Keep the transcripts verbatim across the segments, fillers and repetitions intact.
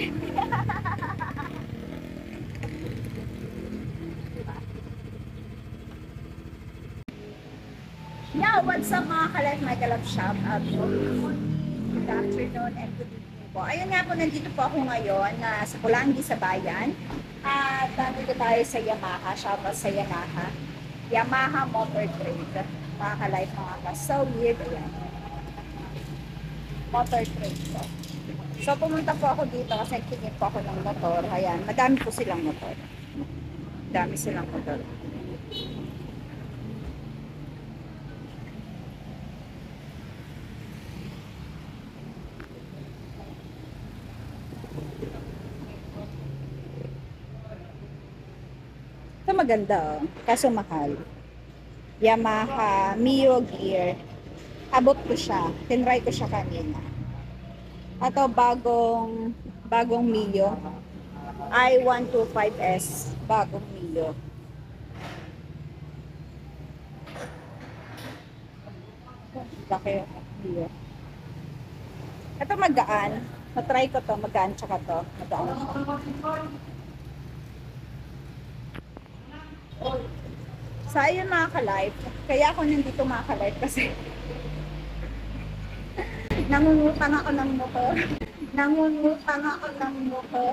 Yeah, what's up mga ka-life, my ka-love shop? Uh, good afternoon and good evening po. Ayun nga po, nandito po ako ngayon na sa Pulangi sa Bayan. At nandito tayo sa Yamaha, shoutout sa Yamaha. Yamaha Motor Trade. Mga ka-life, mga ka-so weird. Ayan. Motor Trade po. So pumunta po ako dito kasi tingin po ako ng motor. Ayan, madami po silang motor. Madami silang motor. Ito maganda, oh. Kaso mahal. Yamaha Mio Gear. Abot ko siya. Tinry ko siya kanina. Ito bagong bagong Mio. I one twenty-five S. Bagong Mio. Laki Mio. Ito magaan. Matry ko to. Magaan tsaka to. Magaan siya. So, ayun mga ka-life. Kaya ako nandito mga ka-life kasi nangungutang ako ng motor. Nangungutang ako ng motor.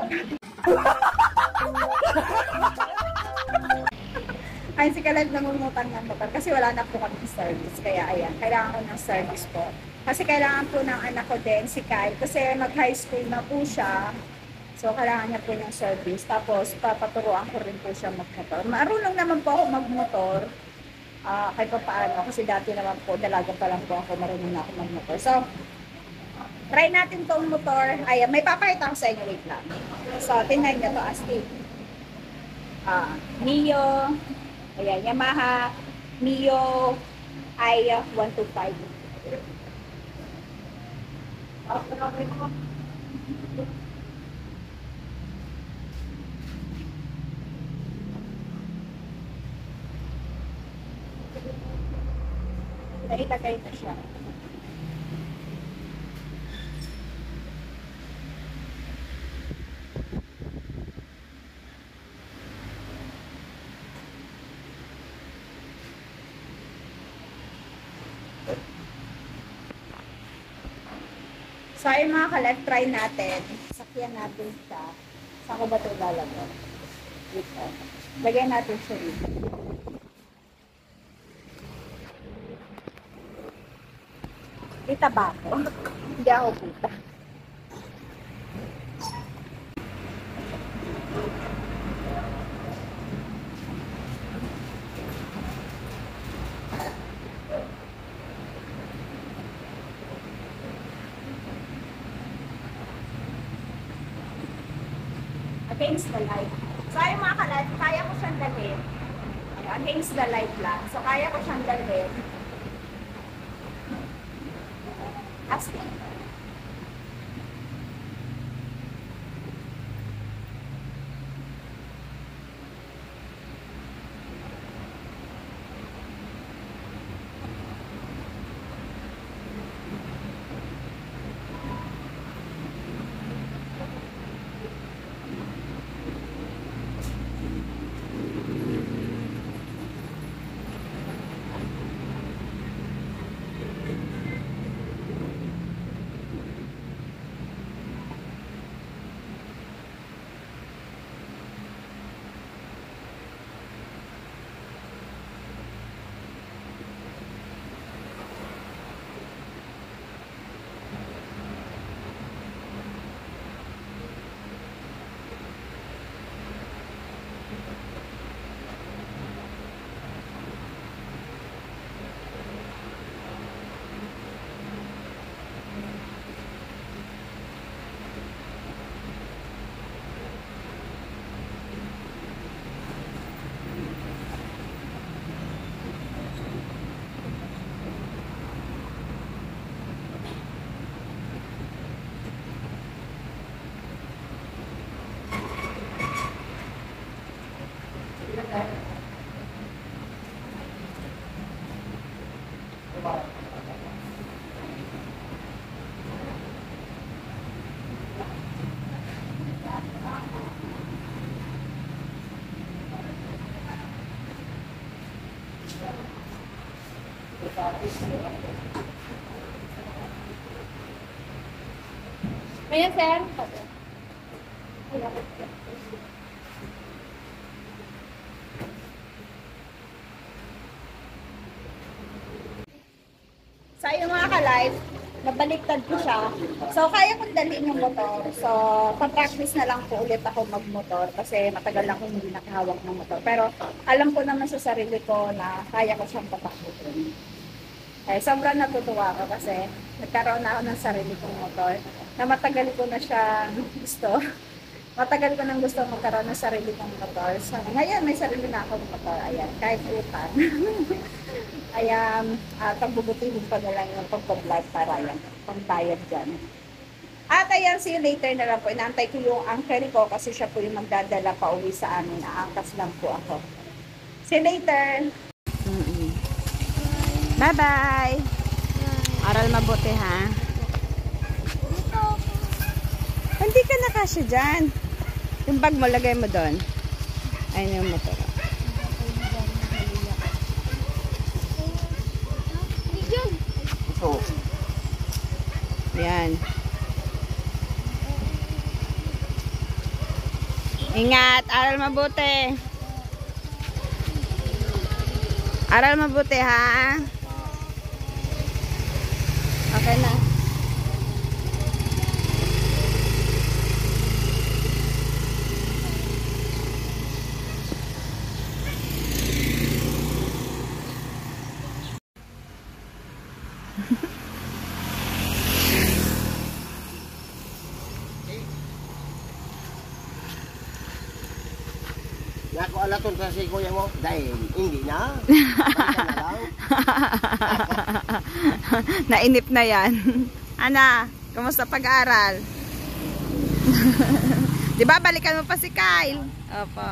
Ay, si ka-life nangungutang ng motor kasi wala na po kami service. Kaya ayan, kailangan ko ng service po. Kasi kailangan po ng anak ko din, si Kyle. Kasi mag-high school na po siya. So, kailangan niya po ng service. Tapos, papaturuan ko rin po siya magmotor. Marunong naman po ako magmotor. Uh, kahit pa paano. Kasi dati naman po, dalaga pa lang po ako, marunong na ako magmotor. So, try natin tong motor. Ayan, may papakita ko sa inyo. Wait lang. So, tingnan nyo to astig. Uh, Mio. Ayan, Yamaha. Mio I one twenty-five. Nailagay na siya. So, ayun mga ka-life, try natin. Sakyan natin siya. Saan ko ba ito lalagay? Dito. Lagyan natin siya dito. Kita ba ako? Hindi ako kita. Against the light. So ayun mga ka-life, kaya ko siyang dalhin. Against the light lang. So kaya ko siyang dalhin. Astig. Ayan, sir. So, yung mga ka-live, nabaliktad ko siya. So, kaya kong dalhin yung motor. So, pa-practice na lang po ulit ako mag-motor kasi matagal ako hindi nakahawak ng motor. Pero, alam ko naman sa sarili ko na kaya ko siyang papakutin. Eh, sobrang natutuwa ako kasi nagkaroon na ako ng sarili kong motor na matagal ko na siya gusto. Matagal ko nang gusto magkaroon ng sarili kong motor. So, ngayon, may sarili na akong motor. Ayan, kahit utang. Ayan, uh, pagbubutuhin pa na lang yung pagpa-vlog para yan, pang-bayad dyan. At ayan, see you later na lang po. Inaantay ko yung uncle ko kasi siya po yung magdadala pa uwi sa amin. Aangkas lang po ako. See you later! Mm-hmm. Bye-bye! Aral mabuti, ha? Hindi ka nakasya dyan. Yung bag mo, lagay mo doon. Ayun yung motor. Ayan. Ingat, aral mabuti. Aral mabuti, ha? Okay na. Ako alaton sa si kuya mo dahil hindi na. Na lang. Nainip na yan. Ana, kumusta pag-aaral? Di ba balikan mo pa si Kyle? Opo.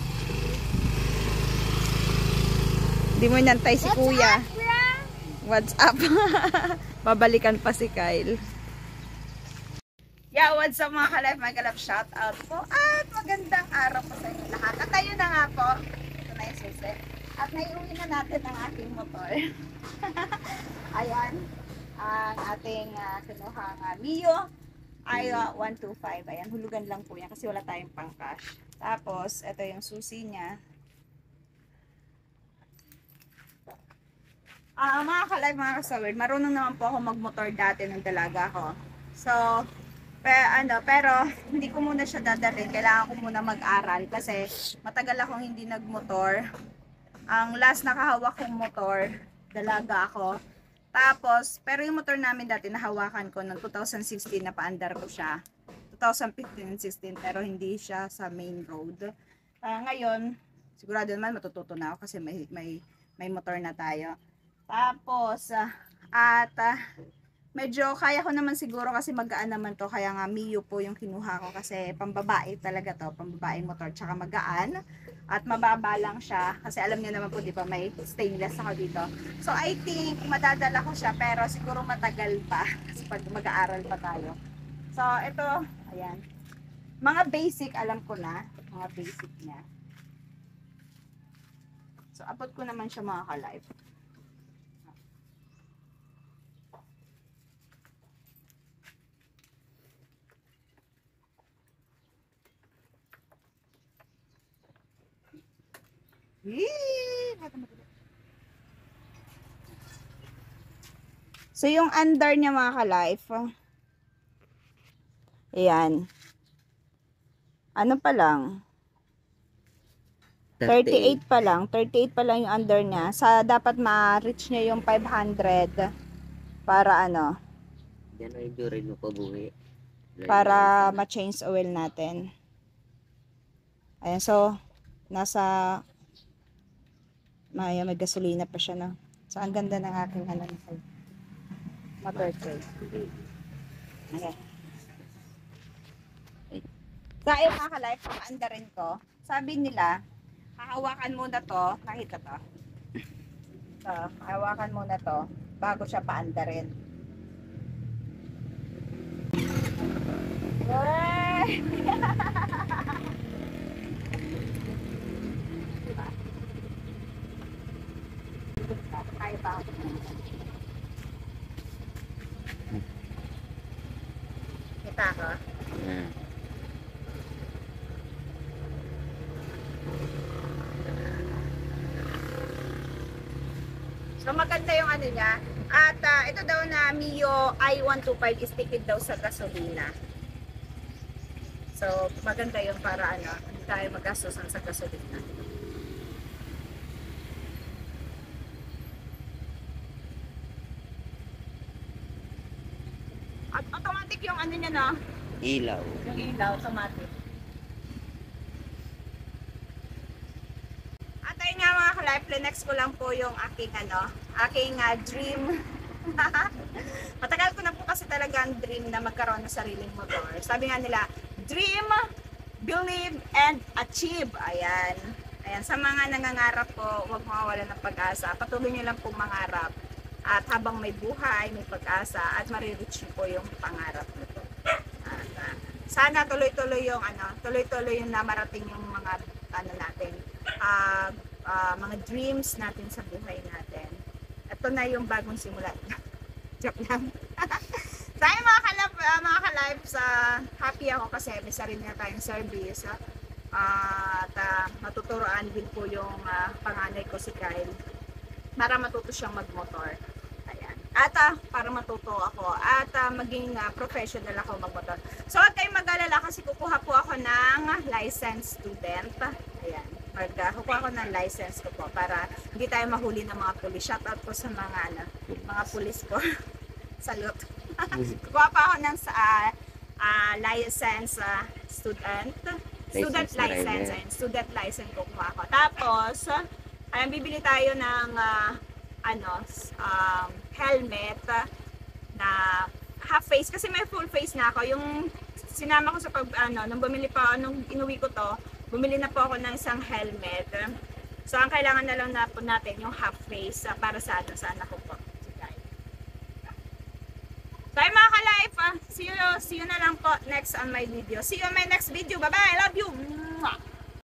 Di mo nantay si kuya. What's up? Babalikan pa si Kyle. Yeah, what's up mga ka-live, mga ka-live, shout out po at magandang araw po sa inyo lahat. At ayun na nga po, ito na yung susi. At naiuwi na natin ang ating motor. Ayan, ang ating uh, kinuhang uh, Mio ay uh, one two five. Ayan, hulugan lang po yan kasi wala tayong pang cash. Tapos, ito yung susi niya. Ah, uh, mga ka-live, mga kasawid, marunong naman po ako magmotor dati ng dalaga ko. So, Pero, ano, pero hindi ko muna siya dadalhin. Kailangan ko muna mag-aral kasi matagal akong hindi nagmotor. Ang last nakahawak kong motor, dalaga ako. Tapos, pero yung motor namin dati nahawakan ko noong two thousand sixteen na paandar ko siya. twenty fifteen and sixteen pero hindi siya sa main road. Uh, ngayon, sigurado naman matututo na ako kasi may, may, may motor na tayo. Tapos, uh, at... Uh, medyo kaya ko naman siguro kasi magaan naman to, kaya nga Mio po yung kinuha ko kasi pambabae talaga to, pambabaeng motor, tsaka magaan at mababa lang siya kasi alam niyo naman po di ba may stainless ako dito. So I think madadala ko siya pero siguro matagal pa kasi pag mag-aaral pa tayo. So ito, ayan, mga basic alam ko na, mga basic niya. So abot ko naman siya mga ka-live. So, yung under niya mga ka-life, ayan. Ano pa lang? thirty-eight pa lang. thirty-eight pa lang yung under niya. Sa dapat ma-reach niya yung five hundred para ano? Yan ay durin mo pabuhi. Para ma-change oil natin. Ayan, so, nasa may, may gasolina pa siya, no? So, ang ganda ng aking ano, motor tray. Okay. So, ayun mga ka-life, paanda rin ko. Sabi nila, hahawakan muna to, nakita to. So, hahawakan muna to, bago siya paanda rin. Kaya pa ako. Kita ko. Hmm. So maganda yung ano niya. At ah, ito daw na Mio i one twenty-five is tipid daw sa gasolina. So maganda yun para ano, hindi tayo magastusan sa gasolina. At automatic yung ano niya na, Ilaw. yung ilaw automatic. At ayun nga mga ka-life, next ko lang po yung aking ano, aking ah, dream. Matagal ko na po kasi talaga ang dream na magkaroon ng sariling motor. Sabi nga nila, dream, believe, and achieve. Ayan. Ayan, sa mga nangangarap po, huwag mawawalan ng pag-asa. Patuloy nyo lang pong mangarap. At habang may buhay, may pag-asa, at marireach nyo po yung pangarap nito. At ah, sana tuloy-tuloy yung ano, tuloy-tuloy yung namarating yung mga ano natin, ah, ah, mga dreams natin sa buhay natin. Ito na yung bagong simula. Joke lang. Sa akin mga kalab, uh, mga ka-live, sa happy ako kasi may sarili na tayong service. Ha? Uh, at uh, matuturoan din po yung uh, panganay ko si Kyle para matuto siyang magmotor. Ayan. At uh, para matuto ako at uh, maging uh, professional ako magmotor. So huwag kayong mag-alala kasi kukuha po ako ng license student. Ayan. Mag, uh, kukuha ako ng license ko po para hindi tayo mahuli ng mga pulis. Shout out po sa mga, ano, mga pulis ko. Salute. Kukuha pa ako ng uh, uh, license uh, student. Student License license. driver. And student license kukuha ko. Tapos, ayan, bibili tayo ng uh, ano, um, helmet uh, na half face. Kasi may full face na ako. Yung sinama ko sa pag, ano, nung bumili pa, nung inuwi ko to, bumili na po ako ng isang helmet. So, ang kailangan na lang na po natin yung half face uh, para sa ano, sa anak ko po. So, ay mga ka-life, ah, see you, see you na lang po next on my video. See you on my next video. Bye-bye. I love you.